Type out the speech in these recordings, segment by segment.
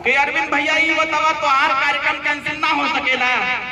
कि अरविंद भैया ये बतावा तो आर कार्यक्रम कैंसिल ना हो सकेला।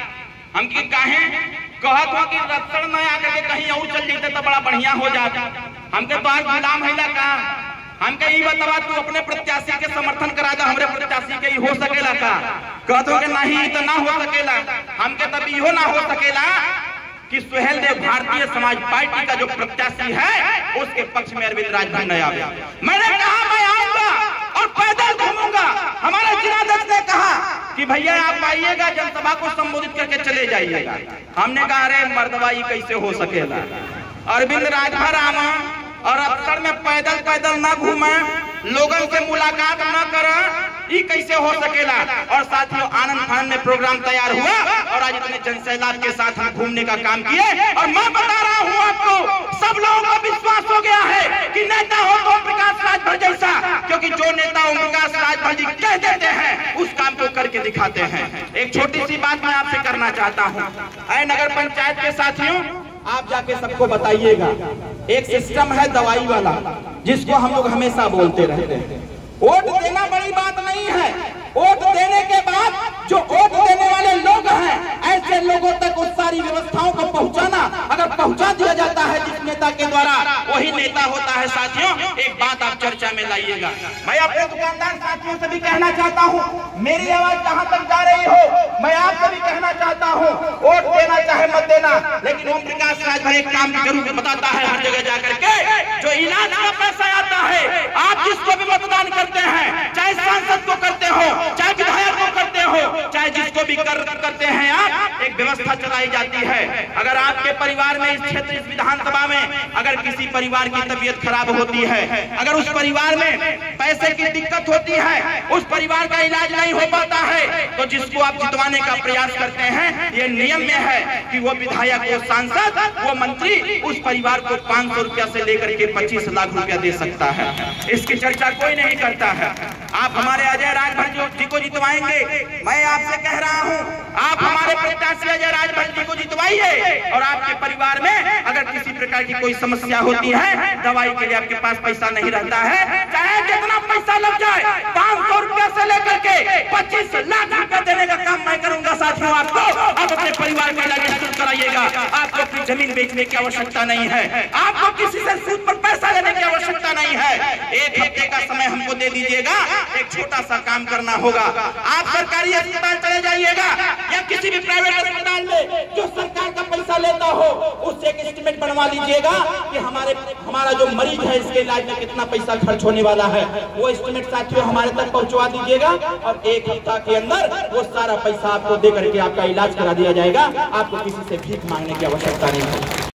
हम की काहे कहत हो कि रत्सड़ न आकर के कहीं और चल जाते तो बड़ा बढ़िया हो जाता। हमके तो आज गुलाम हैला का। हमके ये बतावा तू अपने प्रत्याशी के समर्थन करा दे, हमरे प्रत्याशी के हो सकेला का? कहत हो कि नहीं तो ना हो सकेला। हमके तब इहो ना हो सकेला कि सुहेल देव भारतीय समाज पार्टी का जो प्रत्याशी है उसके पक्ष में अरविंद राजभर न आवे। मैंने कहा मैं आऊंगा और पैदल घूमूंगा। हमारे जिलाध्यक्ष ने कहा कि भैया आप आइएगा, जनसभा को संबोधित करके चले जाइएगा। हमने कहा अरे मर्दवा ये कैसे हो सकेला? अरविंद राजभर आवा और अफसर में पैदल पैदल न घूमे, लोगों से मुलाकात न करे, ये कैसे हो सकेला? और साथियों आनंद फानंद में प्रोग्राम तैयार हुआ और आज इतने जनसैलाब के साथ हम घूमने का काम किए। और मैं बता रहा हूँ आपको, सब लोगों को विश्वास हो गया है कि नेता हो तो ओम प्रकाश राजभर जैसा, क्योंकि जो नेता ओम प्रकाश राजभर जी कह देते हैं उस काम को करके दिखाते हैं। एक छोटी सी बात मैं आपसे करना चाहता हूँ। नगर पंचायत के साथियों, आप जाके सबको बताइएगा, एक सिस्टम है दवाई वाला जिसको हम लोग हमेशा बोलते रहते हैं। वोट देना बड़ी बात नहीं है, वोट देने के बाद जो वोट देने वाले लोग हैं ऐसे लोगों तक उस सारी व्यवस्थाओं को पहुंचाना, अगर पहुंचा दिया जाता है जिस नेता के द्वारा, वही नेता होता है। साथियों एक बात आप चर्चा में लाइएगा। मैं अपने दुकानदार साथियों से भी कहना चाहता हूँ, मेरी आवाज जहाँ तक जा रही हो मैं आपसे भी कहना चाहता हूँ, वोट देना चाहे मत देना, लेकिन ओम प्रकाश राजभर एक काम जरूर बताता है हर जगह जाकर के, जो इलाज का पैसा आता है आप जिसको भी मतदान करते हैं, चाहे सांसद को करते हो, चाहे विधायक को करते हो, चाहे जिसको भी करते हैं आप, एक व्यवस्था चलाई जाती है। अगर आपके परिवार में इस क्षेत्र इस विधानसभा में अगर किसी परिवार की तबीयत खराब होती है, अगर उस परिवार में पैसे की दिक्कत होती है, उस परिवार का इलाज नहीं हो पाता है, तो जिसको आप जितवाने का प्रयास करते हैं, ये नियम में है कि वो विधायक, वो सांसद, वो मंत्री उस परिवार को 500 रुपया से लेकर के 25 लाख रुपया दे सकता है। इसकी चर्चा कोई नहीं करता है। आप हमारे अजय राजभर जी को जितवाएंगे, मैं आपसे कह रहा हूं, आप हमारे प्रत्याशी अजय राजभर जी को जितवाइए। और आपके परिवार में अगर किसी प्रकार की कोई समस्या होती है, दवाई के लिए आपके पास पैसा नहीं रहता है, चाहे जितना पैसा लग जाए, 500 रुपया से लेकर के 25 लाख रुपया देने का काम मैं करूंगा। साथियों आपको आप अपने परिवार का इलाज जरूर कराइएगा। आपको अपनी जमीन बेचने की आवश्यकता नहीं है, आपको किसी से सूद पर पैसा लेने की आवश्यकता नहीं है। एक हफ्ते का समय हमको दे दीजिएगा, एक छोटा सा काम करना होगा। आप सरकारी अस्पताल चले जाइएगा या किसी भी प्राइवेट अस्पताल में जो सरकार का पैसा लेता हो, उससे एक एस्टिमेट बनवा लीजिएगा कि हमारा जो मरीज है इसके इलाज में कितना पैसा खर्च होने वाला है। वो एस्टिमेट साथियों हमारे तक पहुंचवा दीजिएगा और एक हफ्ता के अंदर वो सारा पैसा आपको दे करके आपका इलाज करा दिया जाएगा। आपको किसी से भीख मांगने की आवश्यकता नहीं है।